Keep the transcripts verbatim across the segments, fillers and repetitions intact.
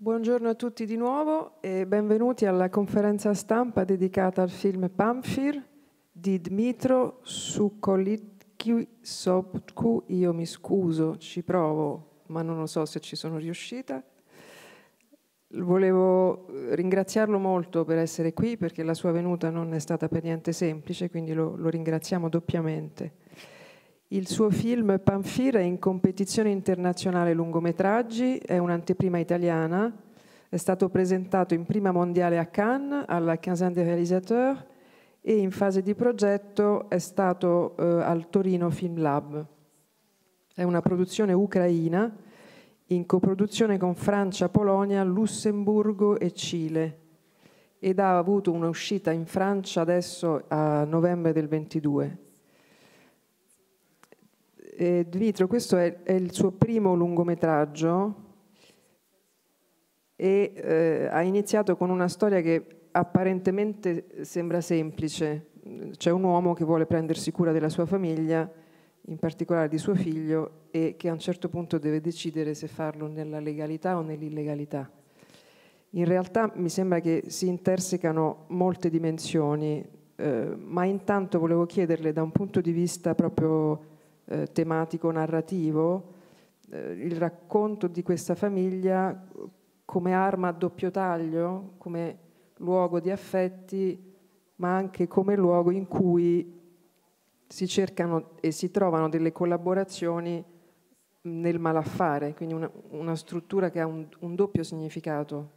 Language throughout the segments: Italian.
Buongiorno a tutti di nuovo e benvenuti alla conferenza stampa dedicata al film Pamfir di Dmytro Sukolitsky-Sobchuk. Io mi scuso, ci provo, ma non lo so se ci sono riuscita. Volevo ringraziarlo molto per essere qui, perché la sua venuta non è stata per niente semplice, quindi lo, lo ringraziamo doppiamente. Il suo film Pamfir è in competizione internazionale lungometraggi, è un'anteprima italiana, è stato presentato in prima mondiale a Cannes, alla Quinzaine des Réalisateurs, e in fase di progetto è stato eh, al Torino Film Lab. È una produzione ucraina, in coproduzione con Francia, Polonia, Lussemburgo e Cile, ed ha avuto un'uscita in Francia adesso a novembre del ventidue. Eh, Dmytro, questo è, è il suo primo lungometraggio e eh, ha iniziato con una storia che apparentemente sembra semplice. C'è un uomo che vuole prendersi cura della sua famiglia, in particolare di suo figlio, e che a un certo punto deve decidere se farlo nella legalità o nell'illegalità. In realtà mi sembra che si intersecano molte dimensioni, eh, ma intanto volevo chiederle, da un punto di vista proprio eh, tematico, narrativo, eh, il racconto di questa famiglia come arma a doppio taglio, come luogo di affetti, ma anche come luogo in cui si cercano e si trovano delle collaborazioni nel malaffare, quindi una, una struttura che ha un, un doppio significato.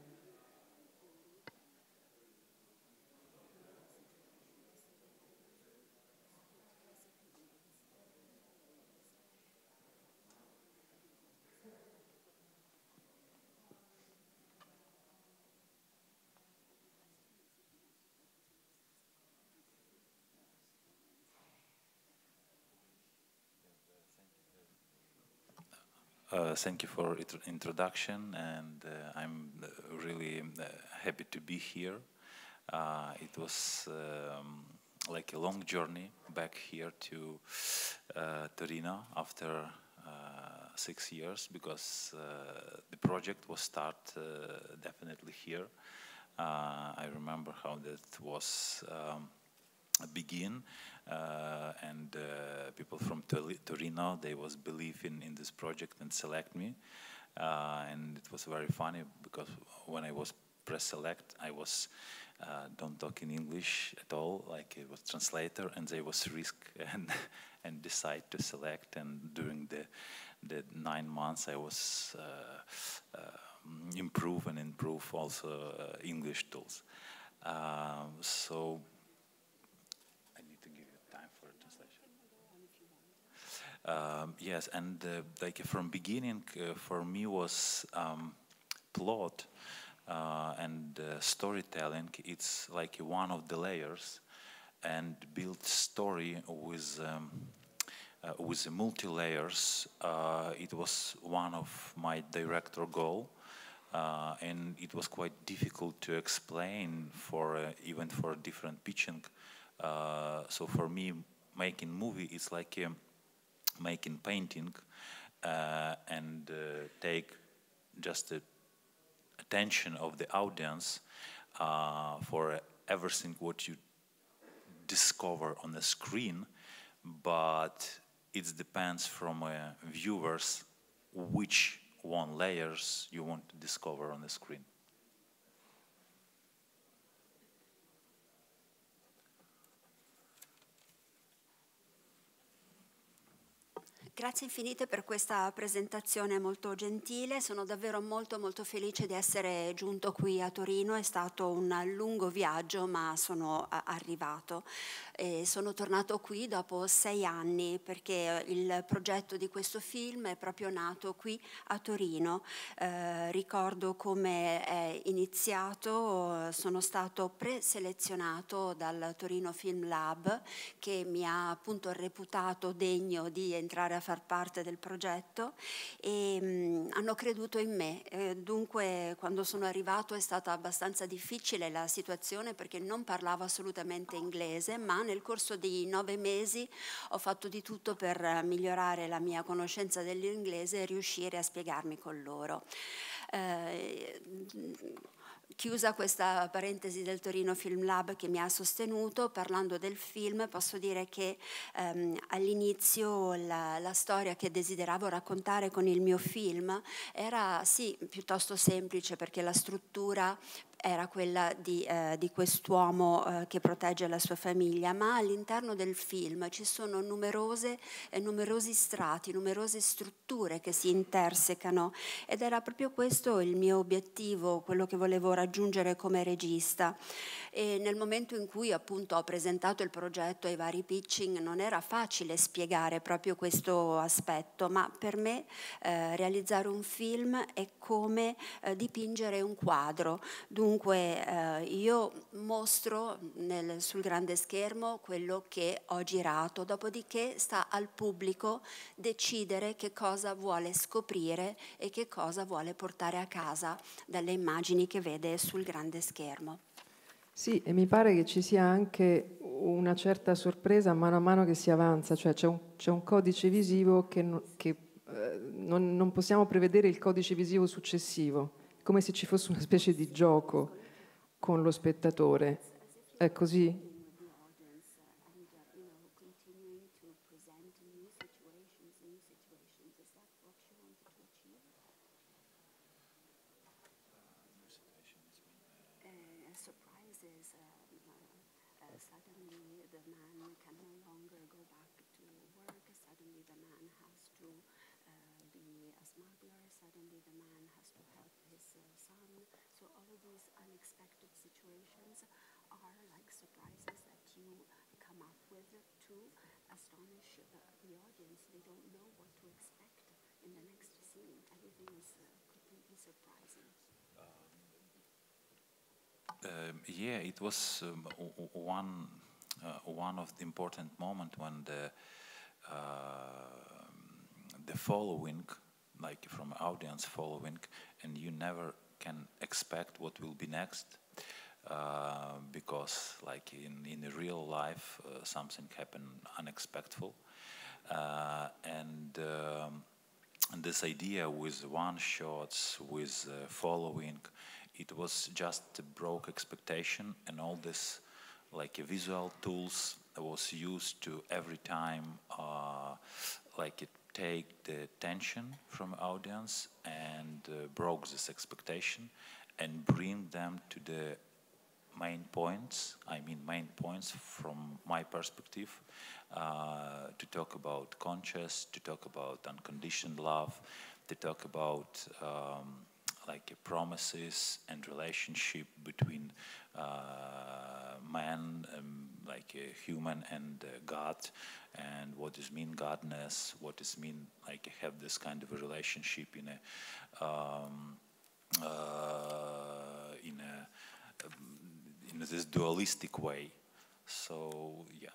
Uh, thank you for the introduction, and uh, I'm uh, really uh, happy to be here. Uh, it was um, like a long journey back here to uh, Torino after uh, six years, because uh, the project was started uh, definitely here. Uh, I remember how that was um, begin. Uh, and uh, people from Torino, they was believe in, in this project and select me. Uh, and it was very funny, because when I was press select, I was uh, don't talk in English at all, like it was translator, and they was risk and and decide to select. And during the the nine months, I was uh, uh, improve and improve also uh, English tools. Uh, so. Um, yes, and uh, like from beginning, uh, for me was um, plot uh, and uh, storytelling. It's like one of the layers, and build story with um, uh, with multi layers. Uh, it was one of my director goal, uh, and it was quite difficult to explain for uh, even for different pitching. Uh, so for me, making movie is like a making painting uh, and uh, take just the attention of the audience uh, for everything what you discover on the screen, but it depends from uh, viewers which one layers you want to discover on the screen. Grazie infinite per questa presentazione molto gentile, sono davvero molto molto felice di essere giunto qui a Torino, è stato un lungo viaggio ma sono arrivato. E sono tornato qui dopo sei anni perché il progetto di questo film è proprio nato qui a Torino. Eh, ricordo come è iniziato, sono stato preselezionato dal Torino Film Lab che mi ha appunto reputato degno di entrare a far parte del progetto e mh, hanno creduto in me. Eh, dunque quando sono arrivato è stata abbastanza difficile la situazione perché non parlavo assolutamente inglese, ma nel corso di nove mesi ho fatto di tutto per migliorare la mia conoscenza dell'inglese e riuscire a spiegarmi con loro. Eh, Chiusa questa parentesi del Torino Film Lab che mi ha sostenuto, parlando del film posso dire che ehm, all'inizio la, la storia che desideravo raccontare con il mio film era sì piuttosto semplice, perché la struttura era quella di, eh, di quest'uomo eh, che protegge la sua famiglia, ma all'interno del film ci sono numerose e numerosi strati, numerose strutture che si intersecano, ed era proprio questo il mio obiettivo, quello che volevo raggiungere come regista. E nel momento in cui appunto ho presentato il progetto ai vari pitching non era facile spiegare proprio questo aspetto, ma per me eh, realizzare un film è come eh, dipingere un quadro. Dunque eh, io mostro nel, sul grande schermo quello che ho girato, dopodiché sta al pubblico decidere che cosa vuole scoprire e che cosa vuole portare a casa dalle immagini che vede sul grande schermo. Sì, e mi pare che ci sia anche una certa sorpresa mano a mano che si avanza, cioè c'è un, c'è un codice visivo che, no, che eh, non, non possiamo prevedere il codice visivo successivo, come se ci fosse una specie di gioco con lo spettatore. È così? Suddenly the man can no longer go back to work, suddenly the man has to uh, be a smuggler, suddenly the man has to help his uh, son. So all of these unexpected situations are like surprises that you come up with to astonish uh, the audience. They don't know what to expect in the next scene. Everything is uh, completely surprising. Uh, yeah, it was um, one uh, one of the important moments when the uh, the following, like from audience following, and you never can expect what will be next, uh, because like in in real life uh, something happened unexpected, uh, and. Um, And this idea with one shots, with uh, following, it was just a broke expectation, and all this, like uh, visual tools, was used to every time, uh, like it take the tension from audience and uh, broke this expectation, and bring them to the main points. I mean, main points from my perspective. Uh, to talk about conscious, to talk about unconditioned love, to talk about um, like uh, promises and relationship between uh, man, um, like a human, and uh, God, and what does mean godness, what does mean like have this kind of a relationship in a um, uh, in a um, in this dualistic way. So yeah.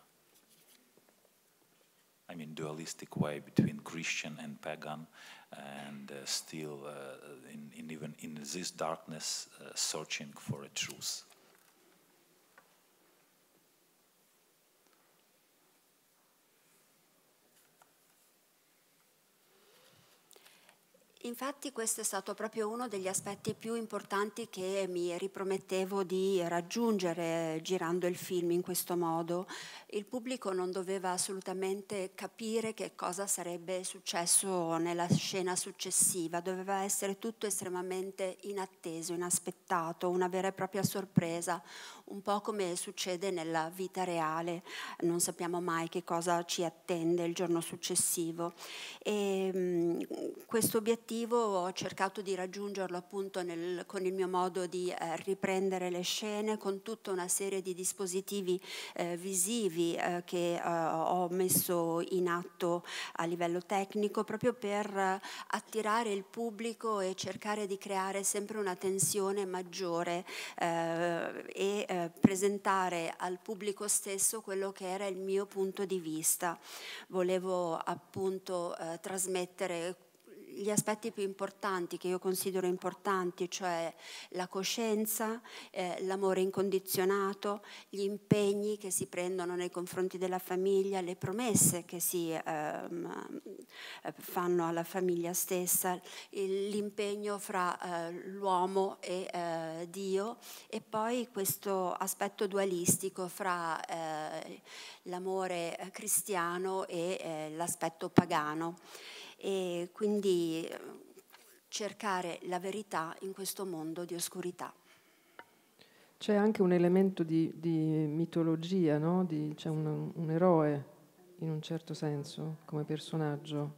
I mean, dualistic way between Christian and pagan, and uh, still uh, in, in even in this darkness, uh, searching for a truth. Infatti questo è stato proprio uno degli aspetti più importanti che mi ripromettevo di raggiungere girando il film in questo modo. Il pubblico non doveva assolutamente capire che cosa sarebbe successo nella scena successiva, doveva essere tutto estremamente inatteso, inaspettato, una vera e propria sorpresa, un po' come succede nella vita reale, non sappiamo mai che cosa ci attende il giorno successivo. E, mh, questo obiettivo ho cercato di raggiungerlo appunto nel, con il mio modo di eh, riprendere le scene, con tutta una serie di dispositivi eh, visivi eh, che eh, ho messo in atto a livello tecnico, proprio per eh, attirare il pubblico e cercare di creare sempre una tensione maggiore eh, e eh, presentare al pubblico stesso quello che era il mio punto di vista. Volevo appunto eh, trasmettere gli aspetti più importanti che io considero importanti, cioè la coscienza, eh, l'amore incondizionato, gli impegni che si prendono nei confronti della famiglia, le promesse che si ehm, fanno alla famiglia stessa, l'impegno fra eh, l'uomo e eh, Dio, e poi questo aspetto dualistico fra eh, l'amore cristiano e eh, l'aspetto pagano. E quindi cercare la verità in questo mondo di oscurità. C'è anche un elemento di, di mitologia, no? Di, c'è un, un eroe, in un certo senso, come personaggio.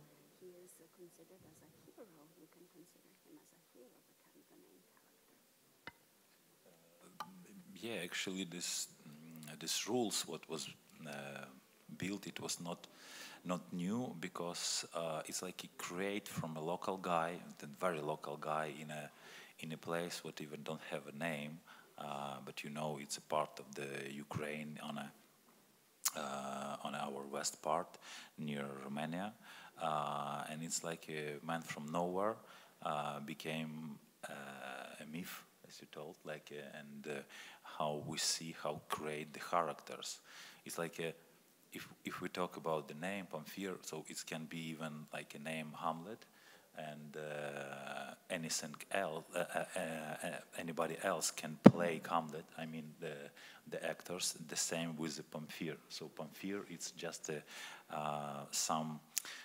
Yeah, actually, this this rules what was uh, built. It was not not new because uh, it's like a create from a local guy, a very local guy in a in a place what even don't have a name, uh, but you know it's a part of the Ukraine on a uh, on our west part near Romania, uh, and it's like a man from nowhere uh, became uh, a myth, as you told, like uh, and uh, how we see how create the characters. It's like a, if if we talk about the name Pamphir, so it can be even like a name Hamlet, and uh, anything else, uh, uh, uh, anybody else can play Hamlet. I mean the the actors. The same with the Pamphir. So Pamphir, it's just a, uh, some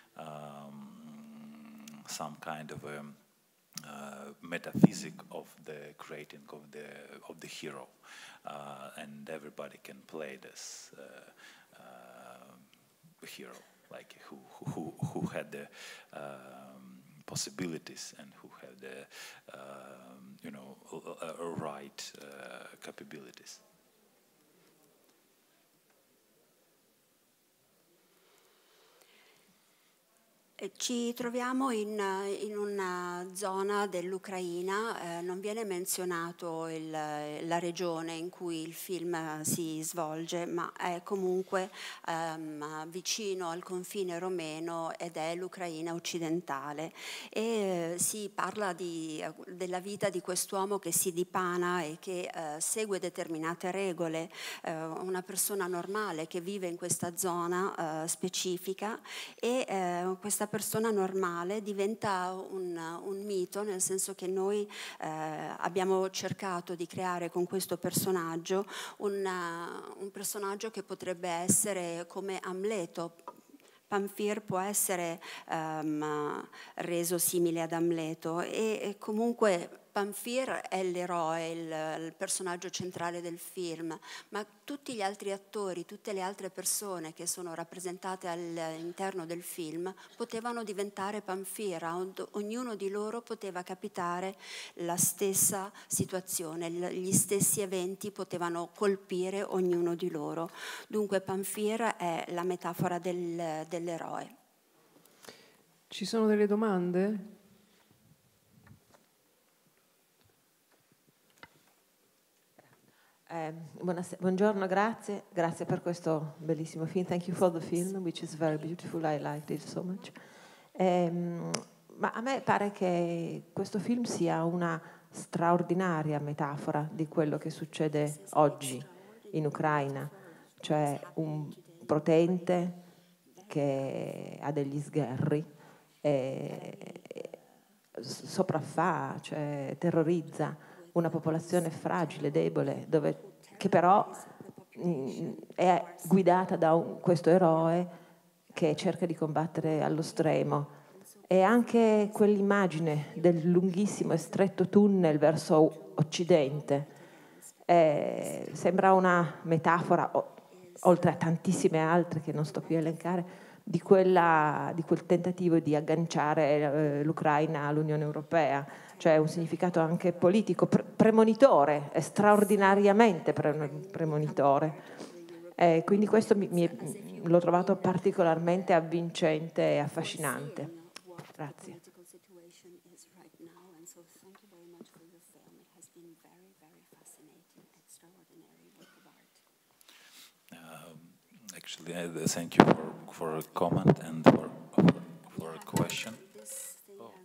um, some kind of a uh, metaphysic of the creating of the of the hero, uh, and everybody can play this uh, uh, hero, like who who who had the um, possibilities and who had the um, you know uh, right uh, capabilities. Ci troviamo in, in una zona dell'Ucraina, eh, non viene menzionato il, la regione in cui il film si svolge, ma è comunque ehm, vicino al confine romeno ed è l'Ucraina occidentale. E eh, si parla di, della vita di quest'uomo che si dipana e che eh, segue determinate regole, eh, una persona normale che vive in questa zona eh, specifica, e eh, questa persona normale diventa un, un mito, nel senso che noi eh, abbiamo cercato di creare con questo personaggio una, un personaggio che potrebbe essere come Amleto. Pamphir può essere um, reso simile ad Amleto, e, e comunque Pamphir è l'eroe, il, il personaggio centrale del film, ma tutti gli altri attori, tutte le altre persone che sono rappresentate all'interno del film potevano diventare Pamphir, ognuno di loro poteva capitare la stessa situazione, gli stessi eventi potevano colpire ognuno di loro. Dunque Pamphir è la metafora del, dell'eroe. Ci sono delle domande? Eh, buongiorno, grazie, grazie per questo bellissimo film. Thank you for the film, which is very beautiful. I liked it so much. Eh, ma a me pare che questo film sia una straordinaria metafora di quello che succede oggi in Ucraina, cioè un potente che ha degli sgherri, e sopraffa, cioè terrorizza una popolazione fragile, debole, dove, che però mh, è guidata da un, questo eroe che cerca di combattere allo stremo. E anche quell'immagine del lunghissimo e stretto tunnel verso occidente eh, sembra una metafora, o, oltre a tantissime altre che non sto qui a elencare, di, quella, di quel tentativo di agganciare eh, l'Ucraina all'Unione Europea. Cioè un significato anche politico, pre- premonitore, è straordinariamente pre- premonitore. Eh, quindi questo mi, mi, l'ho trovato particolarmente avvincente e affascinante. Grazie. Actually, uh, thank you for, for a comment and for, for, for a question. Oh.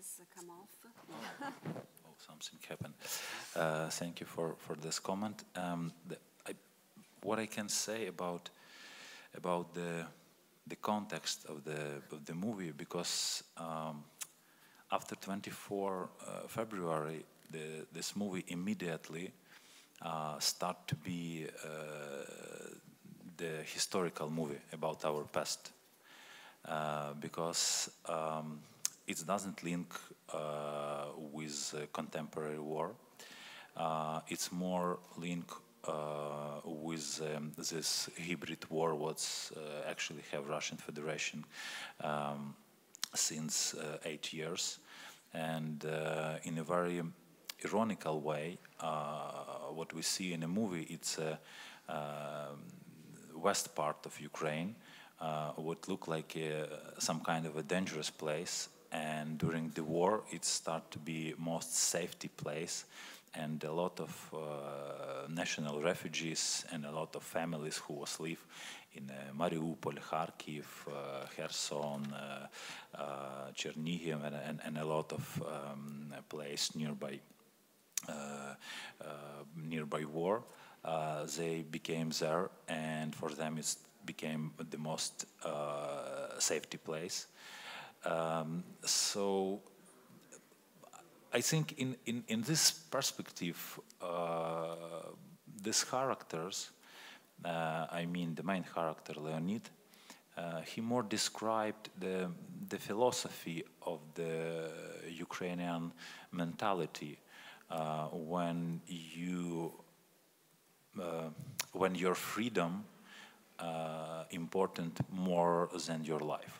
come off. Oh, something happened. Uh, thank you for, for this comment. Um, the, I, what I can say about about the the context of the of the movie, because um, after twenty-fourth uh, February, the, this movie immediately uh, start to be uh, the historical movie about our past, uh, because um, it doesn't link uh, with uh, contemporary war. Uh, it's more link uh, with um, this hybrid war what's uh, actually have Russian Federation um, since uh, eight years. And uh, in a very ironical way, uh, what we see in the movie, it's a uh, west part of Ukraine, uh, what looked like a, some kind of a dangerous place, and during the war it started to be most safety place, and a lot of uh, national refugees and a lot of families who was live in uh, Mariupol, Kharkiv, uh, Kherson, uh, uh, Chernihiv, and, and, and a lot of um, place nearby uh, uh, nearby war. Uh, they became there, and for them it became the most uh, safety place. Um, so I think in, in, in this perspective, uh, these characters, uh, I mean the main character, Leonid, uh, he more described the, the philosophy of the Ukrainian mentality uh, when you, uh, when your freedom uh, important more than your life.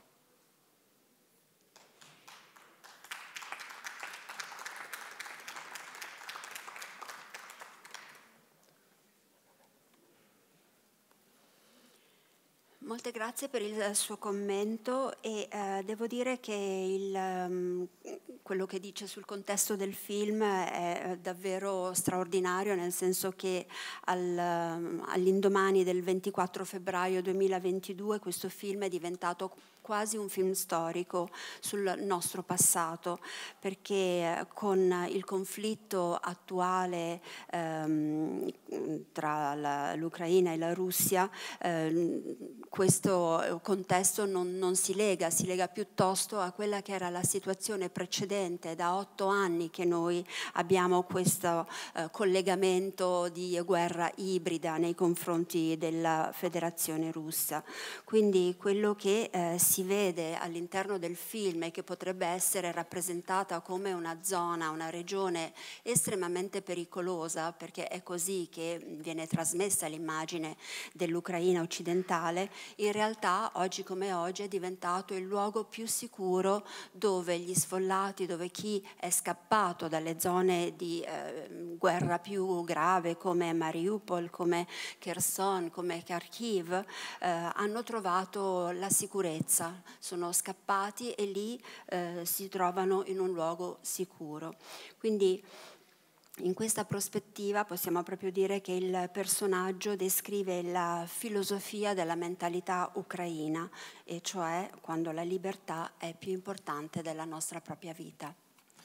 Molte grazie per il suo commento e eh, devo dire che il, um, quello che dice sul contesto del film è davvero straordinario, nel senso che al, um, all'indomani del ventiquattro febbraio duemilaventidue questo film è diventato quasi un film storico sul nostro passato, perché con il conflitto attuale ehm, tra la, l'Ucraina e la Russia, ehm, questo contesto non, non si lega, si lega piuttosto a quella che era la situazione precedente. Da otto anni che noi abbiamo questo eh, collegamento di guerra ibrida nei confronti della Federazione Russa. Quindi quello che eh, si vede all'interno del film e che potrebbe essere rappresentata come una zona, una regione estremamente pericolosa, perché è così che viene trasmessa l'immagine dell'Ucraina occidentale, in realtà oggi come oggi è diventato il luogo più sicuro dove gli sfollati, dove chi è scappato dalle zone di eh, guerra più grave come Mariupol, come Kherson, come Kharkiv, eh, hanno trovato la sicurezza, sono scappati e lì eh, si trovano in un luogo sicuro. Quindi in questa prospettiva possiamo proprio dire che il personaggio descrive la filosofia della mentalità ucraina, e cioè quando la libertà è più importante della nostra propria vita.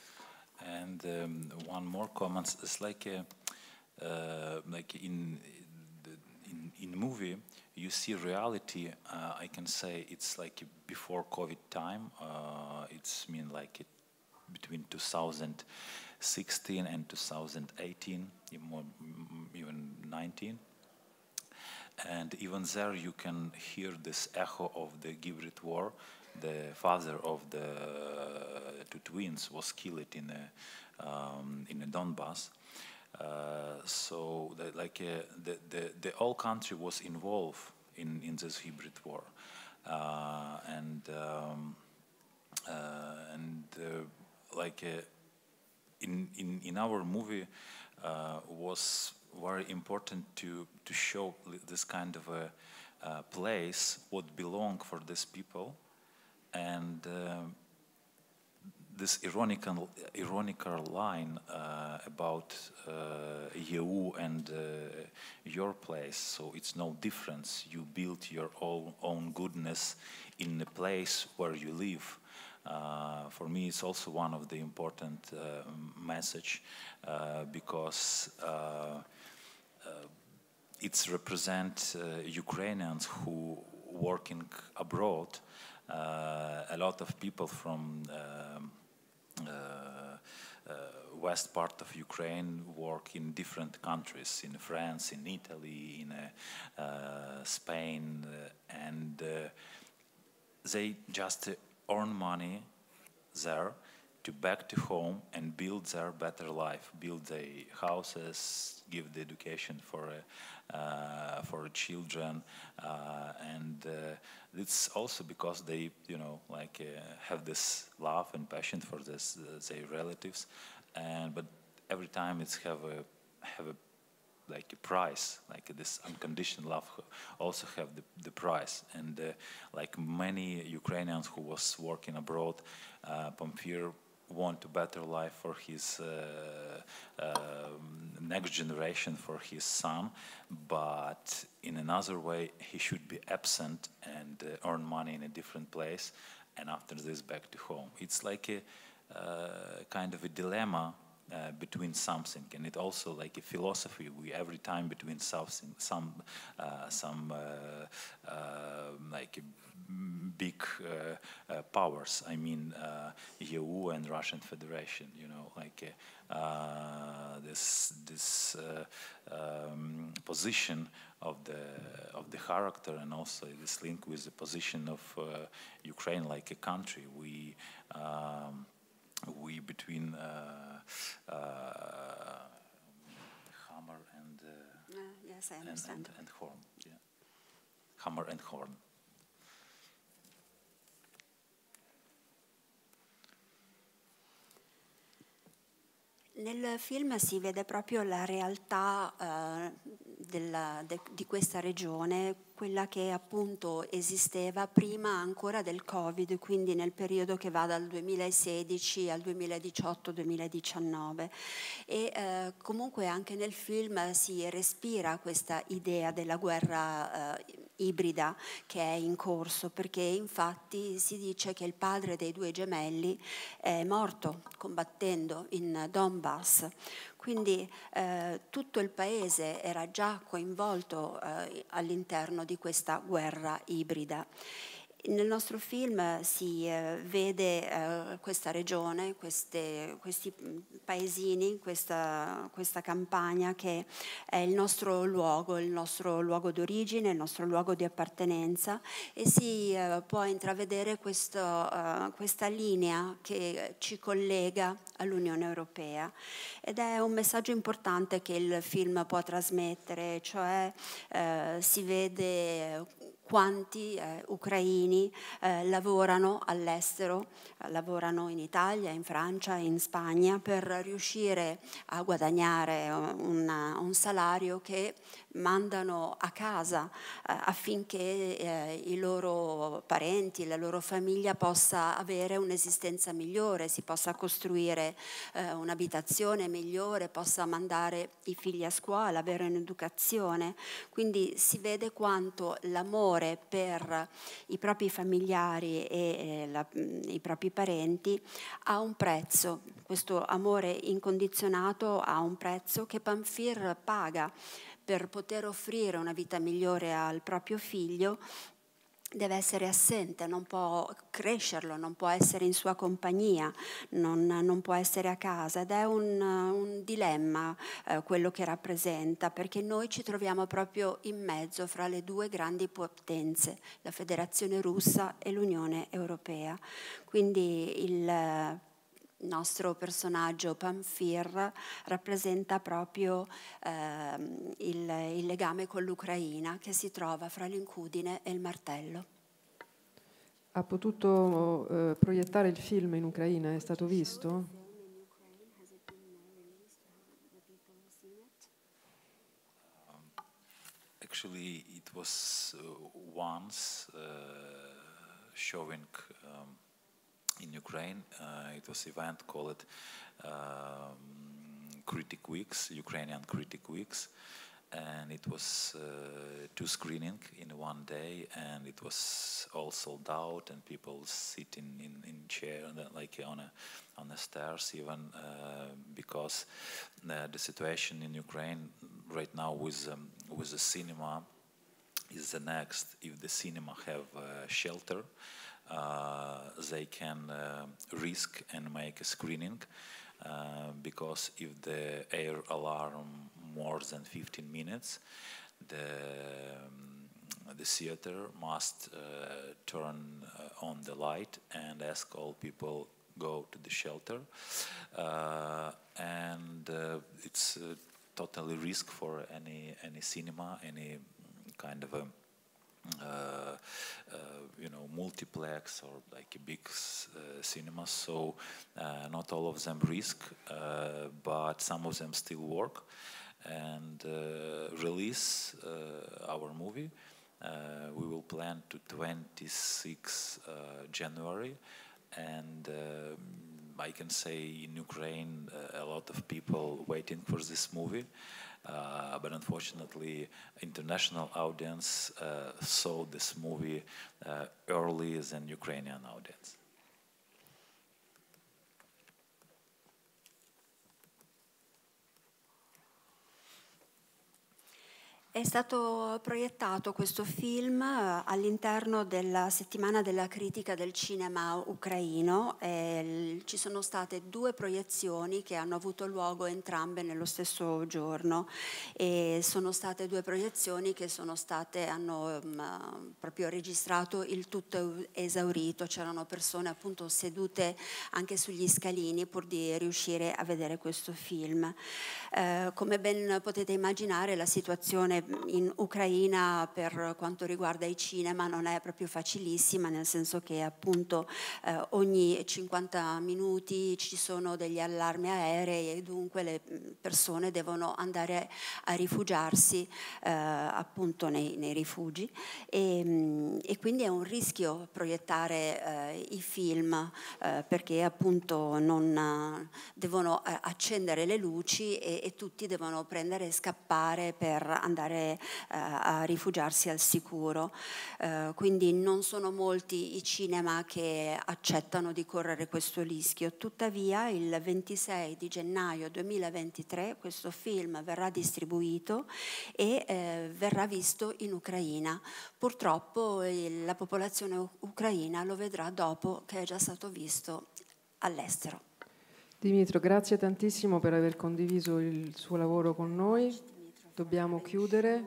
And um, one more comment is like a, uh, like in in in movie you see reality. Uh, I can say it's like before COVID time. Uh, it's mean like it between two thousand sixteen and two thousand eighteen, even nineteen. And even there you can hear this echo of the Givrit War. The father of the two twins was killed in a, um, in a Donbass. Uh, so the, like uh, the, the, the whole country was involved in, in this hybrid war. Uh, and um, uh, and uh, like uh, in, in, in our movie uh, was very important to, to show this kind of a uh, place what belong for these people, and uh, this ironical, ironical line uh, about uh, you and uh, your place. So it's no difference. You build your own, own goodness in the place where you live. uh, for me it's also one of the important uh, message uh, because uh, uh, it's represent uh, Ukrainians who working abroad. Uh, a lot of people from um, uh, uh, west part of Ukraine work in different countries, in France, in Italy, in uh, uh, Spain, uh, and uh, they just uh, earn money there to back to home and build their better life, build their houses, give the education for uh, uh, for children, uh, and uh, it's also because they, you know, like uh, have this love and passion for this uh, their relatives, and but every time it's have a have a like a price, like this unconditional love also have the, the price. And uh, like many Ukrainians who was working abroad, uh, Pamfir want a better life for his uh, uh, next generation, for his son, but in another way he should be absent and uh, earn money in a different place, and after this back to home. It's like a uh, kind of a dilemma Uh, between something, and it also like a philosophy. We every time between something, some, uh, some uh, uh, like big uh, uh, powers. I mean, uh, E U and Russian Federation. You know, like uh, this this uh, um, position of the of the character, and also this link with the position of uh, Ukraine, like a country. We. Um, we between uh, uh, hammer and, uh, uh, yes, I and, understand. and, and horn. Yeah. Hammer and horn. Nel film si vede proprio la realtà eh, della, de, di questa regione, quella che appunto esisteva prima ancora del Covid, quindi nel periodo che va dal duemilasedici al duemiladiciotto duemiladiciannove. E eh, comunque anche nel film si respira questa idea della guerra eh, ibrida che è in corso, perché infatti si dice che il padre dei due gemelli è morto combattendo in Donbass. Quindi eh, tutto il paese era già coinvolto eh, all'interno di questa guerra ibrida. Nel nostro film si eh, vede eh, questa regione, queste, questi paesini, questa, questa campagna che è il nostro luogo, il nostro luogo d'origine, il nostro luogo di appartenenza, e si eh, può intravedere questo, uh, questa linea che ci collega all'Unione Europea. Ed è un messaggio importante che il film può trasmettere, cioè eh, si vede quanti eh, ucraini eh, lavorano all'estero, eh, lavorano in Italia, in Francia, in Spagna, per riuscire a guadagnare una, un salario che mandano a casa eh, affinché eh, i loro parenti, la loro famiglia possa avere un'esistenza migliore, si possa costruire eh, un'abitazione migliore, possa mandare i figli a scuola, avere un'educazione. Quindi si vede quanto l'amore per i propri familiari e eh, la, i propri parenti ha un prezzo. Questo amore incondizionato ha un prezzo che Pamfir paga per poter offrire una vita migliore al proprio figlio. Deve essere assente, non può crescerlo, non può essere in sua compagnia, non, non può essere a casa, ed è un, un dilemma eh, quello che rappresenta, perché noi ci troviamo proprio in mezzo fra le due grandi potenze, la Federazione Russa e l'Unione Europea. Quindi il nostro personaggio Pamfir rappresenta proprio eh, il, il legame con l'Ucraina, che si trova fra l'incudine e il martello. Ha potuto eh, proiettare il film in Ucraina? È stato visto? Um, actually, it was uh, once uh, showing um, in Ukraine. Uh, it was event called um, Critic Weeks, Ukrainian Critic Weeks, and it was uh, two screening in one day, and it was all sold out, and people sitting in in chair like on a on the stairs, even uh, because uh, the situation in Ukraine right now with um, with the cinema is the next. If the cinema have uh, shelter, uh, they can uh, risk and make a screening. Uh, because if the air alarm more than fifteen minutes, the, um, the theater must uh, turn uh, on the light and ask all people go to the shelter. Uh, and uh, it's uh, totally risk for any, any cinema, any kind of a Uh, uh, you know, multiplex or like a big uh, cinema, so uh, not all of them risk, uh, but some of them still work and uh, release uh, our movie. Uh, we will plan to twenty-sixth uh, January, and uh, I can say in Ukraine uh, a lot of people waiting for this movie. Uh, but unfortunately, international audience uh, saw this movie uh, earlier than Ukrainian audience. È stato proiettato questo film all'interno della settimana della critica del cinema ucraino. E ci sono state due proiezioni che hanno avuto luogo entrambe nello stesso giorno, e sono state due proiezioni che sono state, hanno um, proprio registrato il tutto esaurito. C'erano persone appunto sedute anche sugli scalini pur di riuscire a vedere questo film. Eh, come ben potete immaginare, la situazione in Ucraina per quanto riguarda i cinema non è proprio facilissima, nel senso che appunto eh, ogni cinquanta minuti ci sono degli allarmi aerei e dunque le persone devono andare a rifugiarsi eh, appunto nei, nei rifugi, e, e quindi è un rischio proiettare eh, i film eh, perché appunto non devono accendere le luci e e tutti devono prendere e scappare per andare uh, a rifugiarsi al sicuro. Uh, quindi non sono molti i cinema che accettano di correre questo rischio. Tuttavia il ventisei di gennaio duemilaventitré questo film verrà distribuito e eh, verrà visto in Ucraina. Purtroppo il, la popolazione ucraina lo vedrà dopo che è già stato visto all'estero. Dimitro, grazie tantissimo per aver condiviso il suo lavoro con noi. Dobbiamo chiudere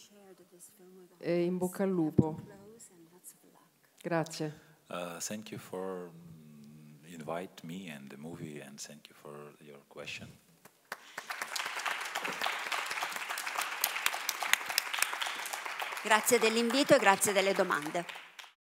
e in bocca al lupo. Grazie. Uh, thank you for invite me and the movie, and thank you for your question. Grazie dell'invito e grazie delle domande.